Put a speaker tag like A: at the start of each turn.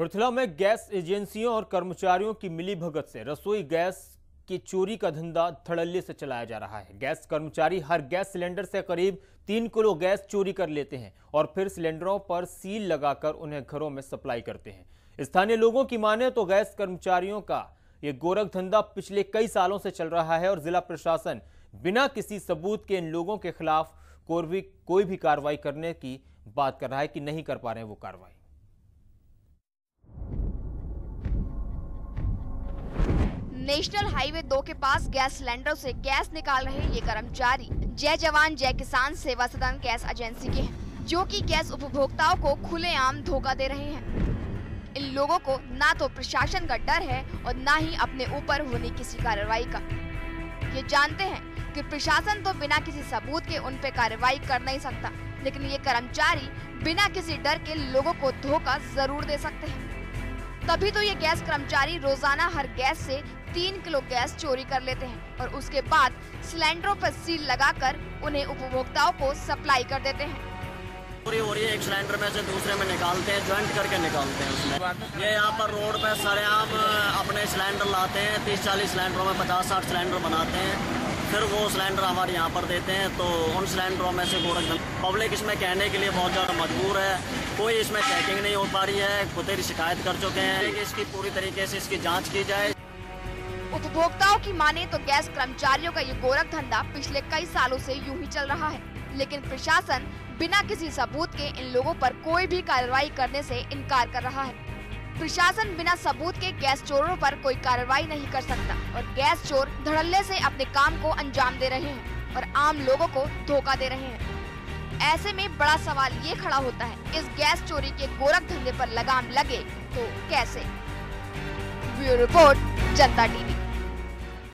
A: पृथला में गैस एजेंसियों और कर्मचारियों की मिलीभगत से रसोई गैस की चोरी का धंधा धड़ल्ले से चलाया जा रहा है। गैस कर्मचारी हर गैस सिलेंडर से करीब 3 किलो गैस चोरी कर लेते हैं और फिर सिलेंडरों पर सील लगाकर उन्हें घरों में सप्लाई करते हैं। स्थानीय लोगों की माने तो गैस कर्मचारियों का ये गोरख धंधा पिछले कई सालों से चल रहा है और जिला प्रशासन बिना किसी सबूत के इन लोगों के खिलाफ कोई भी कार्रवाई करने की बात कर रहा है कि नहीं कर पा रहे हैं वो कार्रवाई।
B: नेशनल हाईवे 2 के पास गैस सिलेंडरों से गैस निकाल रहे ये कर्मचारी जय जवान जय किसान सेवा सदन गैस एजेंसी के हैं, जो कि गैस उपभोक्ताओं को खुलेआम धोखा दे रहे हैं। इन लोगों को ना तो प्रशासन का डर है और ना ही अपने ऊपर होने किसी कार्रवाई का। ये जानते हैं कि प्रशासन तो बिना किसी सबूत के उन पे कार्रवाई कर नहीं सकता, लेकिन ये कर्मचारी बिना किसी डर के लोगों को धोखा जरूर दे सकते हैं। तभी तो ये गैस कर्मचारी रोजाना हर गैस से 3 किलो गैस चोरी कर लेते हैं और उसके बाद सिलेंडरों पर सील लगाकर उन्हें उपभोक्ताओं को सप्लाई कर देते हैं।
C: चोरी हो रही है, एक सिलेंडर में से दूसरे में निकालते हैं, ज्वाइंट करके निकालते हैं उसमें। ये यहाँ पर रोड पे सरेआम अपने सिलेंडर लाते हैं, 30-40 सिलेंडरों में 50-60 सिलेंडर बनाते हैं, फिर वो सिलेंडर हमारे यहाँ पर देते हैं। तो उन सिलेंडरों में से गोरख पब्लिक इसमें कहने के लिए बहुत ज़्यादा मजबूर है। कोई इसमें चेकिंग नहीं हो पा रही है, खुदेरी शिकायत कर चुके हैं कि इसकी पूरी तरीके से इसकी जाँच की जाए।
B: उपभोक्ताओं की माने तो गैस कर्मचारियों का ये गोरख धंधा पिछले कई सालों से यूं ही चल रहा है, लेकिन प्रशासन बिना किसी सबूत के इन लोगों पर कोई भी कार्रवाई करने से इनकार कर रहा है। प्रशासन बिना सबूत के गैस चोरों पर कोई कार्रवाई नहीं कर सकता और गैस चोर धड़ल्ले से अपने काम को अंजाम दे रहे हैं और आम लोगों को धोखा दे रहे हैं। ऐसे में बड़ा सवाल ये खड़ा होता है, इस गैस चोरी के गोरख धंधे पर लगाम लगे तो कैसे? Bureau report, Janata TV.